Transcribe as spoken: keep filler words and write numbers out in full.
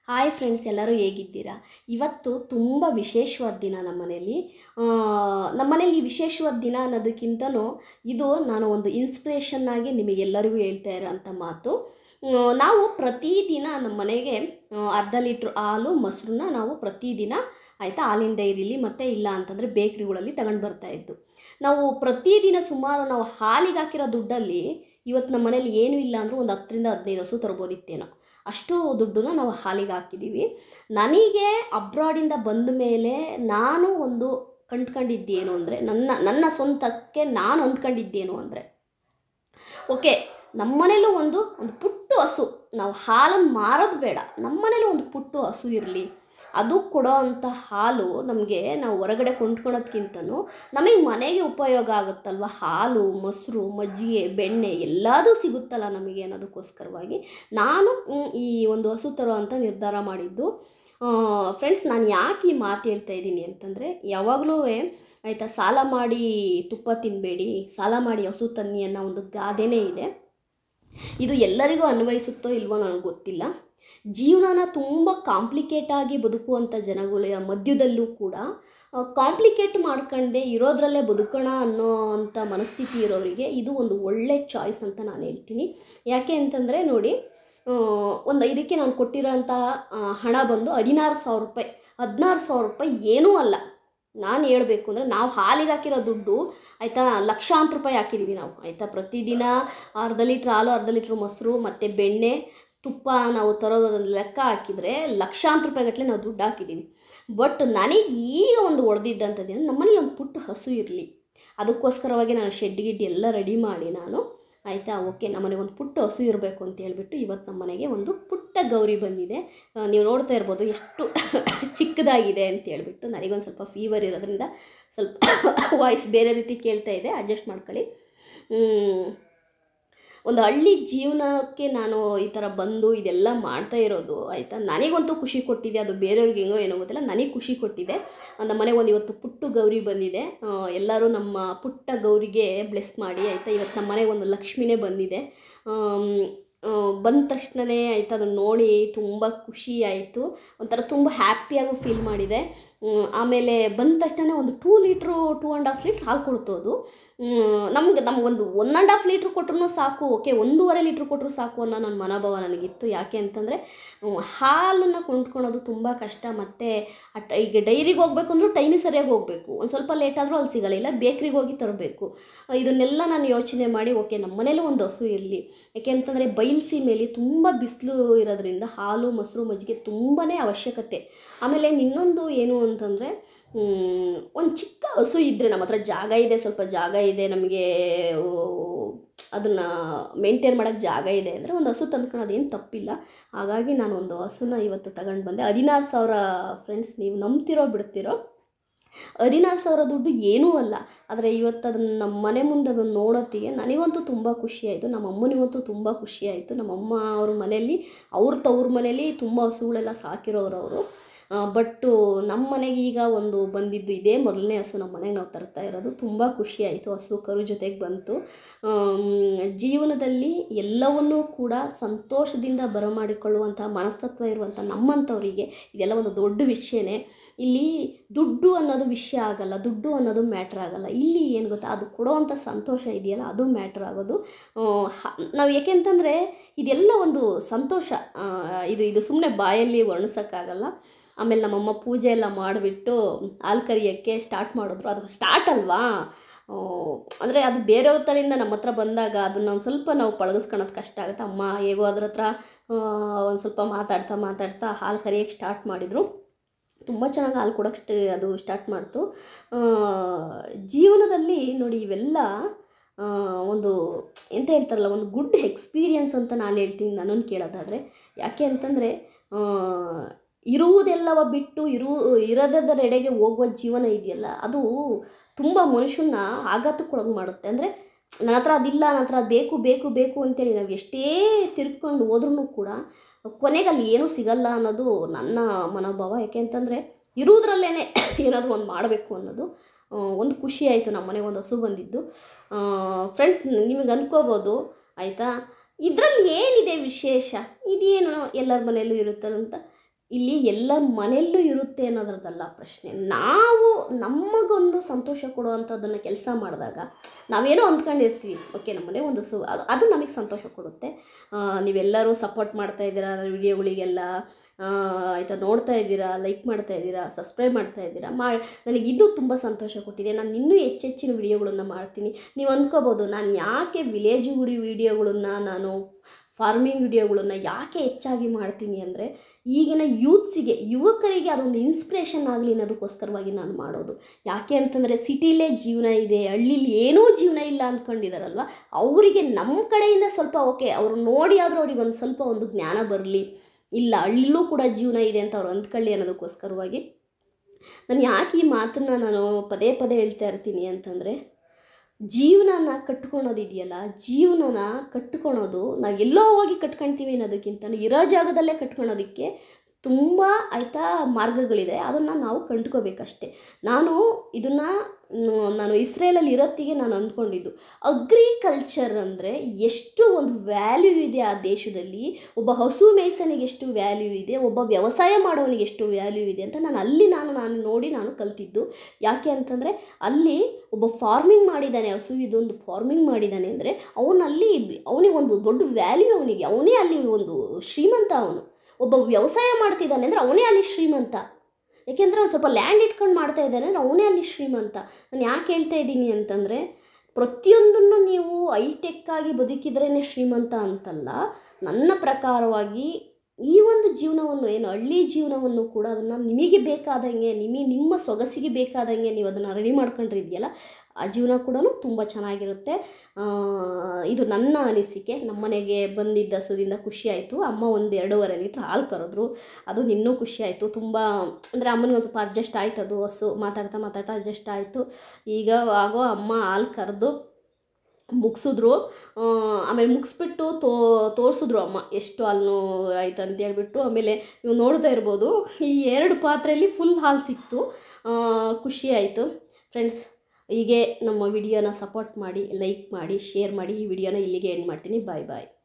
Hi friends, ಎಲ್ಲರೂ ಹೇಗಿದ್ದೀರಾ? ಇವತ್ತು ತುಂಬ ವಿಶೇಷವಾದ ದಿನ ನಮ್ಮ ಮನೆಯಲ್ಲಿ. ನಮ್ಮ ಮನೆಯಲ್ಲಿ ವಿಶೇಷವಾದ ದಿನ ಅನ್ನೋದಕ್ಕಿಂತನೂ ಇದು ನಾನು ಒಂದು ಇನ್ಸ್ಪಿರೇಷನ್ ಆಗಿ ನಿಮಗೆಲ್ಲರಿಗೂ ಹೇಳ್ತಾ ಇರೋಂಥ ಮಾತು. ನಾವು ಪ್ರತಿದಿನ ನಮ್ಮ ಮನೆಗೆ ಅರ್ಧ ಲೀಟ್ರ್ ಹಾಲು ಮೊಸರನ್ನ ನಾವು ಪ್ರತಿದಿನ ಆಯಿತಾ ಹಾಲಿನ ಡೈರಿಲಿ ಮತ್ತು ಇಲ್ಲ ಅಂತಂದರೆ ಬೇಕ್ರಿಗಳಲ್ಲಿ ತಗೊಂಡು ಬರ್ತಾಯಿದ್ದು. ನಾವು ಪ್ರತಿದಿನ ಸುಮಾರು ನಾವು ಹಾಲಿಗೆ ಹಾಕಿರೋ ದುಡ್ಡಲ್ಲಿ ಇವತ್ತು ನಮ್ಮ ಮನೇಲಿ ಏನೂ ಇಲ್ಲ ಅಂದರೂ ಒಂದು ಹತ್ತರಿಂದ ಹದಿನೈದು ಹಸು ತರ್ಬೋದಿತ್ತೇನೋ, ಅಷ್ಟು ದುಡ್ಡನ್ನ ನಾವು ಹಾಲಿಗೆ ಹಾಕಿದ್ದೀವಿ. ನನಗೆ ಅಬ್ರಾಡಿಂದ ಬಂದ ಮೇಲೆ ನಾನು ಒಂದು ಕಂಡ್ಕೊಂಡಿದ್ದೇನು ಅಂದರೆ, ನನ್ನ ನನ್ನ ಸ್ವಂತಕ್ಕೆ ನಾನು ಅಂದ್ಕೊಂಡಿದ್ದೇನು ಅಂದರೆ, ಓಕೆ ನಮ್ಮ ಮನೇಲೂ ಒಂದು ಒಂದು ಪುಟ್ಟ ಹಸು, ನಾವು ಹಾಲನ್ನು ಮಾರೋದು ಬೇಡ, ನಮ್ಮ ಮನೇಲೂ ಒಂದು ಪುಟ್ಟ ಹಸು ಇರಲಿ. ಅದು ಕೊಡೋ ಅಂಥ ಹಾಲು ನಮಗೆ ನಾವು ಹೊರಗಡೆ ಕೊಂಡ್ಕೊಳೋದ್ಕಿಂತನೂ ನಮಗೆ ಮನೆಗೆ ಉಪಯೋಗ ಆಗುತ್ತಲ್ವ. ಹಾಲು, ಮೊಸರು, ಮಜ್ಜಿಗೆ, ಬೆಣ್ಣೆ ಎಲ್ಲದೂ ಸಿಗುತ್ತಲ್ಲ ನಮಗೆ ಅನ್ನೋದಕ್ಕೋಸ್ಕರವಾಗಿ ನಾನು ಈ ಒಂದು ಹಸು ತರೋ ಅಂತ ನಿರ್ಧಾರ ಮಾಡಿದ್ದು. ಫ್ರೆಂಡ್ಸ್, ನಾನು ಯಾಕೆ ಈ ಮಾತು ಹೇಳ್ತಾ ಇದ್ದೀನಿ ಅಂತಂದರೆ, ಯಾವಾಗಲೂ ಆಯಿತಾ ಸಾಲ ಮಾಡಿ ತುಪ್ಪ ತಿನ್ನಬೇಡಿ, ಸಾಲ ಮಾಡಿ ಹಸು ತನ್ನಿ ಅನ್ನೋ ಒಂದು ಗಾದೆನೇ ಇದೆ. ಇದು ಎಲ್ಲರಿಗೂ ಅನ್ವಯಿಸುತ್ತೋ ಇಲ್ವೋ ನನಗೆ ಗೊತ್ತಿಲ್ಲ. ಜೀವನನ ತುಂಬ ಕಾಂಪ್ಲಿಕೇಟಾಗಿ ಬದುಕುವಂಥ ಜನಗಳ ಮಧ್ಯದಲ್ಲೂ ಕೂಡ ಕಾಂಪ್ಲಿಕೇಟ್ ಮಾಡ್ಕೊಂಡೆ ಇರೋದ್ರಲ್ಲೇ ಬದುಕೋಣ ಅನ್ನೋ ಅಂಥ ಮನಸ್ಥಿತಿ ಇರೋರಿಗೆ ಇದು ಒಂದು ಒಳ್ಳೆ ಚಾಯ್ಸ್ ಅಂತ ನಾನು ಹೇಳ್ತೀನಿ. ಯಾಕೆ ಅಂತಂದರೆ ನೋಡಿ, ಒಂದು ಇದಕ್ಕೆ ನಾನು ಕೊಟ್ಟಿರೋಂಥ ಹಣ ಬಂದು ಹದಿನಾರು ಸಾವಿರ ರೂಪಾಯಿ ಹದಿನಾರು ಸಾವಿರ ರೂಪಾಯಿ ಏನೂ ಅಲ್ಲ. ನಾನು ಹೇಳಬೇಕು ಅಂದರೆ, ನಾವು ಹಾಲಿಗೆ ಹಾಕಿರೋ ದುಡ್ಡು ಆಯಿತಾ ಲಕ್ಷಾಂತರ ರೂಪಾಯಿ ಹಾಕಿದ್ದೀವಿ ನಾವು ಆಯಿತಾ. ಪ್ರತಿದಿನ ಅರ್ಧ ಲೀಟ್ರ್ ಹಾಲು, ಅರ್ಧ ಲೀಟ್ರ್ ಮೊಸರು ಮತ್ತು ಬೆಣ್ಣೆ, ತುಪ್ಪ ನಾವು ತರೋದನ್ನು ಲೆಕ್ಕ ಹಾಕಿದರೆ ಲಕ್ಷಾಂತರ ರೂಪಾಯಿ ಗಟ್ಟಲೆ ನಾವು ದುಡ್ಡು ಹಾಕಿದ್ದೀವಿ. ಬಟ್ ನನಗೆ ಈಗ ಒಂದು ಹೊಡೆದಿದ್ದಂಥದ್ದು, ನಮ್ಮನೇಲಿ ಒಂದು ಪುಟ್ಟ ಹಸು ಇರಲಿ, ಅದಕ್ಕೋಸ್ಕರವಾಗಿ ನಾನು ಶೆಡ್ ಗಿಡ್ ಎಲ್ಲ ರೆಡಿ ಮಾಡಿ ನಾನು ಆಯಿತಾ ಓಕೆ ನಮ್ಮನೆಗೆ ಒಂದು ಪುಟ್ಟ ಹಸು ಇರಬೇಕು ಅಂತ ಹೇಳ್ಬಿಟ್ಟು ಇವತ್ತು ನಮ್ಮ ಮನೆಗೆ ಒಂದು ಪುಟ್ಟ ಗೌರಿ ಬಂದಿದೆ. ನೀವು ನೋಡ್ತಾ ಇರ್ಬೋದು ಎಷ್ಟು ಚಿಕ್ಕದಾಗಿದೆ ಅಂತ ಹೇಳ್ಬಿಟ್ಟು. ನನಗೊಂದು ಸ್ವಲ್ಪ ಫೀವರ್ ಇರೋದ್ರಿಂದ ಸ್ವಲ್ಪ ವಾಯ್ಸ್ ಬೇರೆ ರೀತಿ ಕೇಳ್ತಾ ಇದೆ, ಅಡ್ಜಸ್ಟ್ ಮಾಡ್ಕೊಳ್ಳಿ. ಒಂದು ಹಳ್ಳಿ ಜೀವನಕ್ಕೆ ನಾನು ಈ ಥರ ಬಂದು ಇದೆಲ್ಲ ಮಾಡ್ತಾ ಇರೋದು ಆಯಿತಾ, ನನಗಂತೂ ಖುಷಿ ಕೊಟ್ಟಿದೆ. ಅದು ಬೇರೆಯವ್ರಿಗೆ ಹೆಂಗೋ ಏನೋ ಗೊತ್ತಿಲ್ಲ, ನನಗೆ ಖುಷಿ ಕೊಟ್ಟಿದೆ. ನಮ್ಮ ಮನೆಗೆ ಒಂದು ಇವತ್ತು ಪುಟ್ಟ ಗೌರಿ ಬಂದಿದೆ. ಎಲ್ಲರೂ ನಮ್ಮ ಪುಟ್ಟ ಗೌರಿಗೆ ಬ್ಲೆಸ್ ಮಾಡಿ ಆಯಿತಾ. ಇವತ್ತು ನಮ್ಮ ಮನೆಗೆ ಒಂದು ಲಕ್ಷ್ಮಿನೇ ಬಂದಿದೆ. ಬಂದ ತಕ್ಷಣವೇ ಆಯಿತಾ ಅದನ್ನು ನೋಡಿ ತುಂಬ ಖುಷಿ ಆಯಿತು, ಒಂಥರ ತುಂಬ ಹ್ಯಾಪಿಯಾಗೂ ಫೀಲ್ ಮಾಡಿದೆ. ಆಮೇಲೆ ಬಂದ ತಕ್ಷಣ ಒಂದು two litre two and half litre ಹಾಲು ಕೊಡ್ತೋದು. ನಮ್ಗೆ ನಮಗೊಂದು ಒನ್ ಆ್ಯಂಡ್ ಹಾಫ್ ಲೀಟ್ರ್ ಕೊಟ್ಟರು ಸಾಕು, ಓಕೆ ಒಂದೂವರೆ ಲೀಟ್ರ್ ಕೊಟ್ಟರು ಸಾಕು ಅನ್ನೋ ನನ್ನ ಮನೋಭಾವ ನನಗಿತ್ತು. ಯಾಕೆ ಅಂತಂದರೆ, ಹಾಲನ್ನು ಕೊಂಡ್ಕೊಳೋದು ತುಂಬ ಕಷ್ಟ. ಮತ್ತು ಈಗ ಡೈರಿಗೆ ಹೋಗ್ಬೇಕು ಅಂದರೂ ಟೈಮಿಗೆ ಸರಿಯಾಗಿ ಹೋಗಬೇಕು, ಒಂದು ಸ್ವಲ್ಪ ಲೇಟಾದರೂ ಅಲ್ಲಿ ಸಿಗಲ್ಲ, ಇಲ್ಲ ಬೇಕ್ರಿಗೆ ಹೋಗಿ ತರಬೇಕು. ಇದನ್ನೆಲ್ಲ ನಾನು ಯೋಚನೆ ಮಾಡಿ ಓಕೆ ನಮ್ಮ ಮನೇಲೂ ಒಂದು ಹಸು ಇರಲಿ. ಯಾಕೆ ಅಂತಂದರೆ ಬಯಲುಸೀಮೆಯಲ್ಲಿ ತುಂಬ ಬಿಸಿಲು ಇರೋದ್ರಿಂದ ಹಾಲು, ಮೊಸರು, ಮಜ್ಜಿಗೆ ತುಂಬಾ ಅವಶ್ಯಕತೆ. ಆಮೇಲೆ ಇನ್ನೊಂದು ಏನು ಅಂತಂದರೆ, ಒಂದು ಚಿಕ್ಕ ಹಸು ಇದ್ದರೆ, ನಮ್ಮ ಹತ್ರ ಜಾಗ ಇದೆ, ಸ್ವಲ್ಪ ಜಾಗ ಇದೆ, ನಮಗೆ ಅದನ್ನು ಮೇಂಟೈನ್ ಮಾಡೋಕ್ಕೆ ಜಾಗ ಇದೆ ಅಂದರೆ ಒಂದು ಹಸು ತಂದ್ಕೊಳ್ಳೋದು ಏನು ತಪ್ಪಿಲ್ಲ. ಹಾಗಾಗಿ ನಾನು ಒಂದು ಹಸುನ ಇವತ್ತು ತಗೊಂಡು ಬಂದೆ. ಹದಿನಾರು ಸಾವಿರ ಫ್ರೆಂಡ್ಸ್, ನೀವು ನಂಬ್ತಿರೋ ಬಿಡ್ತಿರೋ, ಹದಿನಾರು ಸಾವಿರ ದುಡ್ಡು ಏನೂ ಅಲ್ಲ. ಆದರೆ ಇವತ್ತು ಅದನ್ನು ನಮ್ಮ ಮನೆ ಮುಂದೆ ಅದನ್ನು ನೋಡೋತ್ತಿಗೆ ನನಗಂತೂ ತುಂಬ ಖುಷಿಯಾಯಿತು, ನಮ್ಮ ಅಮ್ಮನಿಗಂತೂ ತುಂಬ ಖುಷಿಯಾಯಿತು. ನಮ್ಮಮ್ಮ ಅವ್ರ ಮನೆಯಲ್ಲಿ, ಅವ್ರ ತವ್ರ ಮನೇಲಿ ತುಂಬ ಹಸುಗಳೆಲ್ಲ ಸಾಕಿರೋರು ಅವರು. ಬಟ್ಟು ನಮ್ಮ ಮನೆಗೆ ಈಗ ಒಂದು ಬಂದಿದ್ದು ಇದೇ ಮೊದಲನೇ ಹಸು ನಮ್ಮ ಮನೆಗೆ ನಾವು ತರ್ತಾ ಇರೋದು. ತುಂಬ ಖುಷಿಯಾಯಿತು, ಹಸು ಕರು ಜೊತೆಗೆ ಬಂತು. ಜೀವನದಲ್ಲಿ ಎಲ್ಲವನ್ನೂ ಕೂಡ ಸಂತೋಷದಿಂದ ಬರಮಾಡಿಕೊಳ್ಳುವಂಥ ಮನಸ್ತತ್ವ ಇರುವಂಥ ನಮ್ಮಂಥವರಿಗೆ ಇದೆಲ್ಲ ಒಂದು ದೊಡ್ಡ ವಿಷಯನೇ. ಇಲ್ಲಿ ದುಡ್ಡು ಅನ್ನೋದು ವಿಷಯ ಆಗಲ್ಲ, ದುಡ್ಡು ಅನ್ನೋದು ಮ್ಯಾಟ್ರ್ ಆಗಲ್ಲ. ಇಲ್ಲಿ ಏನು ಗೊತ್ತಾ, ಅದು ಕೊಡೋವಂಥ ಸಂತೋಷ ಇದೆಯಲ್ಲ ಅದು ಮ್ಯಾಟ್ರ್ ಆಗೋದು. ನಾವು ಏಕೆಂತಂದರೆ ಇದೆಲ್ಲ ಒಂದು ಸಂತೋಷ, ಇದು ಇದು ಸುಮ್ಮನೆ ಬಾಯಲ್ಲಿ ವರ್ಣಿಸೋಕ್ಕಾಗಲ್ಲ. ಆಮೇಲೆ ನಮ್ಮಮ್ಮ ಪೂಜೆ ಎಲ್ಲ ಮಾಡಿಬಿಟ್ಟು ಹಾಲು ಕರಿಯೋಕ್ಕೆ ಸ್ಟಾರ್ಟ್ ಮಾಡಿದ್ರು. ಅದು ಸ್ಟಾರ್ಟ್ ಅಲ್ವಾ, ಅಂದರೆ ಅದು ಬೇರೆಯವ್ರ ತಳಿಂದ ನಮ್ಮ ಹತ್ರ ಬಂದಾಗ ಅದನ್ನು ಒಂದು ಸ್ವಲ್ಪ ನಾವು ಪಳಗಿಸ್ಕೊಳೋದು ಕಷ್ಟ ಆಗುತ್ತೆ. ಅಮ್ಮ ಹೇಗೋ ಅದ್ರ ಹತ್ರ ಒಂದು ಸ್ವಲ್ಪ ಮಾತಾಡ್ತಾ ಮಾತಾಡ್ತಾ ಹಾಲು ಕರಿಯೋಕ್ಕೆ ಸ್ಟಾರ್ಟ್ ಮಾಡಿದರು. ತುಂಬ ಚೆನ್ನಾಗಿ ಹಾಲು ಕೊಡೋಕ್ಕೆ ಅದು ಸ್ಟಾರ್ಟ್ ಮಾಡ್ತು. ಜೀವನದಲ್ಲಿ ನೋಡಿ ಇವೆಲ್ಲ ಒಂದು ಎಂತ ಹೇಳ್ತಾರಲ್ಲ, ಒಂದು ಗುಡ್ ಎಕ್ಸ್ಪೀರಿಯನ್ಸ್ ಅಂತ ನಾನು ಹೇಳ್ತೀನಿ ನನ್ನನ್ನು ಕೇಳೋದಾದರೆ. ಯಾಕೆ ಅಂತಂದರೆ, ಇರುವುದೆಲ್ಲವ ಬಿಟ್ಟು ಇರು ಇರೋದರೆಡೆಗೆ ಹೋಗುವ ಜೀವನ ಇದೆಯಲ್ಲ, ಅದು ತುಂಬ ಮನುಷ್ಯನ ಆಘಾತಕ್ಕೊಳಗೆ ಮಾಡುತ್ತೆ. ಅಂದರೆ ನನ್ನ ಹತ್ರ ಅದಿಲ್ಲ, ನನ್ನ ಹತ್ರ ಅದು ಬೇಕು ಬೇಕು ಬೇಕು ಅಂತೇಳಿ ನಾವು ಎಷ್ಟೇ ತಿರ್ಕೊಂಡು ಹೋದ್ರೂ ಕೂಡ ಕೊನೆಗೆ ಅಲ್ಲಿ ಏನೂ ಸಿಗಲ್ಲ ಅನ್ನೋದು ನನ್ನ ಮನೋಭಾವ. ಯಾಕೆ ಅಂತಂದರೆ ಇರುವುದ್ರಲ್ಲೇ ಏನಾದರೂ ಒಂದು ಮಾಡಬೇಕು ಅನ್ನೋದು ಒಂದು ಖುಷಿ ಆಯಿತು. ನಮ್ಮ ಮನೆಗೆ ಒಂದು ಹಸು ಬಂದಿದ್ದು. ಫ್ರೆಂಡ್ಸ್, ನಿಮಗೆ ಅನ್ಕೋಬೋದು ಆಯಿತಾ, ಇದರಲ್ಲಿ ಏನಿದೆ ವಿಶೇಷ, ಇದೇನು ಎಲ್ಲರ ಮನೆಯಲ್ಲೂ ಇರುತ್ತಂತ. ಇಲ್ಲಿ ಎಲ್ಲ ಮನೆಯಲ್ಲೂ ಇರುತ್ತೆ ಅನ್ನೋದ್ರದ್ದಲ್ಲ ಪ್ರಶ್ನೆ. ನಾವು ನಮಗೊಂದು ಸಂತೋಷ ಕೊಡುವಂಥದ್ದನ್ನು ಕೆಲಸ ಮಾಡಿದಾಗ ನಾವೇನೋ ಅಂದ್ಕೊಂಡಿರ್ತೀವಿ, ಓಕೆ ನಮ್ಮ ಮನೆ ಒಂದು ಸು ಅದು ಅದು ನಮಗೆ ಸಂತೋಷ ಕೊಡುತ್ತೆ. ನೀವೆಲ್ಲರೂ ಸಪೋರ್ಟ್ ಮಾಡ್ತಾ ಇದ್ದೀರಾ ವಿಡಿಯೋಗಳಿಗೆಲ್ಲ, ಆಯಿತಾ, ನೋಡ್ತಾ ಇದ್ದೀರಾ, ಲೈಕ್ ಮಾಡ್ತಾ ಇದ್ದೀರಾ, ಸಬ್ಸ್ಕ್ರೈಬ್ ಮಾಡ್ತಾ ಇದ್ದೀರಾ. ಮಾ ನನಗೆ ಇದು ತುಂಬ ಸಂತೋಷ ಕೊಟ್ಟಿದೆ. ನಾನು ಇನ್ನೂ ಹೆಚ್ಚೆಚ್ಚಿನ ವಿಡಿಯೋಗಳನ್ನು ಮಾಡ್ತೀನಿ. ನೀವು ಅಂದ್ಕೋಬೋದು ನಾನು ಯಾಕೆ ವಿಲೇಜ್ ಗುಡಿ ವಿಡಿಯೋಗಳನ್ನು, ನಾನು ಫಾರ್ಮಿಂಗ್ ವಿಡಿಯೋಗಳನ್ನು ಯಾಕೆ ಹೆಚ್ಚಾಗಿ ಮಾಡ್ತೀನಿ ಅಂದರೆ, ಈಗಿನ ಯೂತ್ಸಿಗೆ, ಯುವಕರಿಗೆ ಅದೊಂದು ಇನ್ಸ್ಪಿರೇಷನ್ ಆಗಲಿ ಅನ್ನೋದಕ್ಕೋಸ್ಕರವಾಗಿ ನಾನು ಮಾಡೋದು. ಯಾಕೆ ಅಂತಂದರೆ ಸಿಟಿಲೇ ಜೀವನ ಇದೆ, ಹಳ್ಳೀಲಿ ಏನೂ ಜೀವನ ಇಲ್ಲ ಅಂದ್ಕೊಂಡಿದ್ದಾರಲ್ವ, ಅವರಿಗೆ ನಮ್ಮ ಕಡೆಯಿಂದ ಸ್ವಲ್ಪ ಓಕೆ ಅವರು ನೋಡಿ ಆದರೂ ಅವ್ರಿಗೆ ಒಂದು ಸ್ವಲ್ಪ ಒಂದು ಜ್ಞಾನ ಬರಲಿ, ಇಲ್ಲ ಹಳ್ಳಿಲೂ ಕೂಡ ಜೀವನ ಇದೆ ಅಂತ ಅವ್ರು ಅಂದ್ಕೊಳ್ಳಿ ಅನ್ನೋದಕ್ಕೋಸ್ಕರವಾಗಿ ನಾನು ಯಾಕೆ ಈ ಮಾತನ್ನು ನಾನು ಪದೇ ಪದೇ ಹೇಳ್ತಾ ಇರ್ತೀನಿ ಅಂತಂದರೆ, ಜೀವನನ ಕಟ್ಕೊಳೋದಿದೆಯಲ್ಲ, ಜೀವನನ ಕಟ್ಕೊಳೋದು ನಾವು ಎಲ್ಲೋ ಹೋಗಿ ಕಟ್ಕೊಳ್ತೀವಿ ಅನ್ನೋದಕ್ಕಿಂತ ಇರೋ ಜಾಗದಲ್ಲೇ ಕಟ್ಕೊಳೋದಕ್ಕೆ ತುಂಬ ಆಯಿತಾ ಮಾರ್ಗಗಳಿದೆ. ಅದನ್ನು ನಾವು ಕಂಡುಕೋಬೇಕಷ್ಟೆ. ನಾನು ಇದನ್ನು ನಾನು ಇಸ್ರೇಲಲ್ಲಿ ಇರೋತ್ತಿಗೆ ನಾನು ಅಂದ್ಕೊಂಡಿದ್ದು, ಅಗ್ರಿಕಲ್ಚರ್ ಅಂದರೆ ಎಷ್ಟು ಒಂದು ವ್ಯಾಲ್ಯೂ ಇದೆ ಆ ದೇಶದಲ್ಲಿ, ಒಬ್ಬ ಹಸು ಮೇಯ್ಸನಿಗೆ ಎಷ್ಟು ವ್ಯಾಲ್ಯೂ ಇದೆ, ಒಬ್ಬ ವ್ಯವಸಾಯ ಮಾಡೋನಿಗೆ ಎಷ್ಟು ವ್ಯಾಲ್ಯೂ ಇದೆ ಅಂತ ನಾನು ಅಲ್ಲಿ ನಾನು ನಾನು ನೋಡಿ ನಾನು ಕಲ್ತಿದ್ದು. ಯಾಕೆ ಅಂತಂದರೆ ಅಲ್ಲಿ ಒಬ್ಬ ಫಾರ್ಮಿಂಗ್ ಮಾಡಿದ್ದಾನೆ, ಹಸು ಇದೊಂದು ಫಾರ್ಮಿಂಗ್ ಮಾಡಿದ್ದಾನೆ ಅಂದರೆ ಅವನಲ್ಲಿ ಅವನಿಗೊಂದು ದೊಡ್ಡ ವ್ಯಾಲ್ಯೂ, ಅವನಿಗೆ ಅವನೇ ಅಲ್ಲಿ ಒಂದು ಶ್ರೀಮಂತ. ಅವನು ಒಬ್ಬ ವ್ಯವಸಾಯ ಮಾಡ್ತಿದ್ದಾನೆ ಅಂದರೆ ಅವನೇ ಅಲ್ಲಿ ಶ್ರೀಮಂತ. ಯಾಕೆಂದರೆ ಅವ್ನು ಸ್ವಲ್ಪ ಲ್ಯಾಂಡ್ ಇಟ್ಕೊಂಡು ಮಾಡ್ತಾ ಇದ್ದಾನೆ ಅಂದರೆ ಅವನೇ ಅಲ್ಲಿ ಶ್ರೀಮಂತ. ನಾನು ಯಾಕೆ ಹೇಳ್ತಾ ಇದ್ದೀನಿ ಅಂತಂದರೆ, ಪ್ರತಿಯೊಂದನ್ನು ನೀವು ಹೈಟೆಕ್ಕಾಗಿ ಬದುಕಿದ್ರೇ ಶ್ರೀಮಂತ ಅಂತಲ್ಲ. ನನ್ನ ಪ್ರಕಾರವಾಗಿ ಈ ಒಂದು ಜೀವನವನ್ನು ಏನು ಹಳ್ಳಿ ಜೀವನವನ್ನು ಕೂಡ ಅದನ್ನು ನಿಮಗೆ ಬೇಕಾದಂಗೆ, ನಿಮಗೆ ನಿಮ್ಮ ಸೊಗಸಿಗೆ ಬೇಕಾದಂಗೆ ನೀವು ಅದನ್ನು ರೆಡಿ ಮಾಡ್ಕೊಂಡಿದೆಯಲ್ಲ, ಆ ಜೀವನ ಕೂಡ ತುಂಬ ಚೆನ್ನಾಗಿರುತ್ತೆ. ಇದು ನನ್ನ ಅನಿಸಿಕೆ. ನಮ್ಮ ಮನೆಗೆ ಬಂದಿದ್ದ ಹಸುದಿಂದ ಖುಷಿ ಆಯಿತು. ಅಮ್ಮ ಒಂದು ಎರಡೂವರೆ ಲೀಟ್ರ್ ಹಾಲು ಕರೆದ್ರು, ಅದು ಇನ್ನೂ ಖುಷಿ ಆಯಿತು ತುಂಬ. ಅಂದರೆ ಅಮ್ಮನಿಗೆ ಒಂದು ಸ್ವಲ್ಪ ಅಡ್ಜಸ್ಟ್ ಆಯ್ತು, ಅದು ಹಸು ಮಾತಾಡ್ತಾ ಮಾತಾಡ್ತಾ ಅಡ್ಜಸ್ಟ್ ಆಯಿತು. ಈಗ ಆಗೋ ಅಮ್ಮ ಹಾಲು ಕರೆದು ಮುಗಿಸಿದ್ರು. ಆಮೇಲೆ ಮುಗಿಸ್ಬಿಟ್ಟು ತೋ ತೋರಿಸಿದ್ರು ಅಮ್ಮ ಎಷ್ಟು ಹಾಲು ಆಯ್ತು ಅಂತೇಳ್ಬಿಟ್ಟು. ಆಮೇಲೆ ನೀವು ನೋಡ್ತಾ ಇರ್ಬೋದು, ಈ ಎರಡು ಪಾತ್ರೆಯಲ್ಲಿ ಫುಲ್ ಹಾಲು ಸಿಕ್ತು. ಖುಷಿ ಆಯಿತು. ಫ್ರೆಂಡ್ಸ್, ಹೀಗೆ ನಮ್ಮ ವಿಡಿಯೋನ ಸಪೋರ್ಟ್ ಮಾಡಿ, ಲೈಕ್ ಮಾಡಿ, ಶೇರ್ ಮಾಡಿ. ಈ ವಿಡಿಯೋನ ಇಲ್ಲಿಗೆ ಎಂಡ್ ಮಾಡ್ತೀನಿ. ಬಾಯ್ ಬಾಯ್.